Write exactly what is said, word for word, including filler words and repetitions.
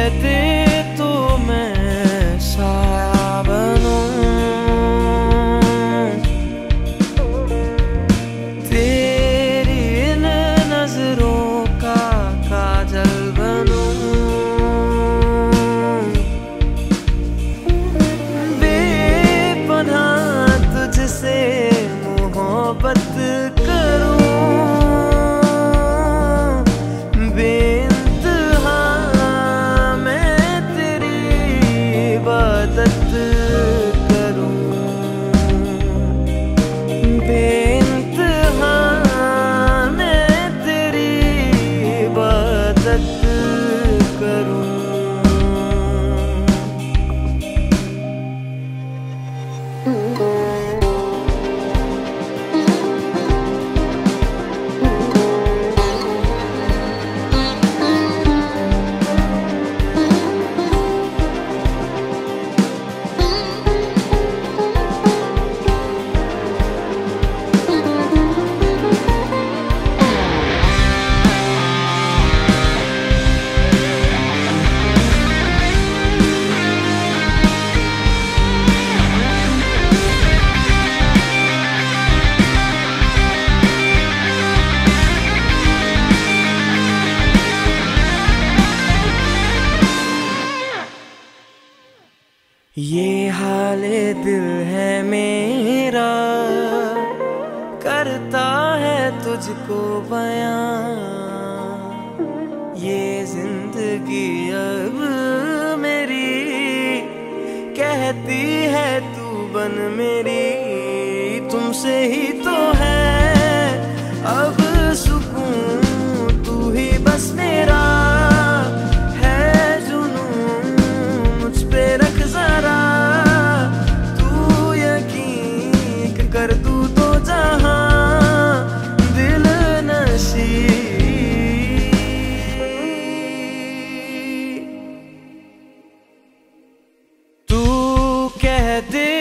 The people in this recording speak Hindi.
दे तो मैं साया बनूं, तेरी इन नजरों का काजल बनूं, बेपनाह तुझसे मोहब्बत करूं, बेइंतहा मैं तेरी इबादत करूं, बेइंतहा मैं तेरी इबादत करूं। ये हाले दिल है मेरा, करता है तुझको बयां, ये जिंदगी अब मेरी कहती है तू बन मेरी, तुमसे ही तो है अब सुकून, तू ही बस मेरा है जुनून, मुझ पे रख जरा तू यकीन, कर तू तो जहां दिल नशी, तू कह दे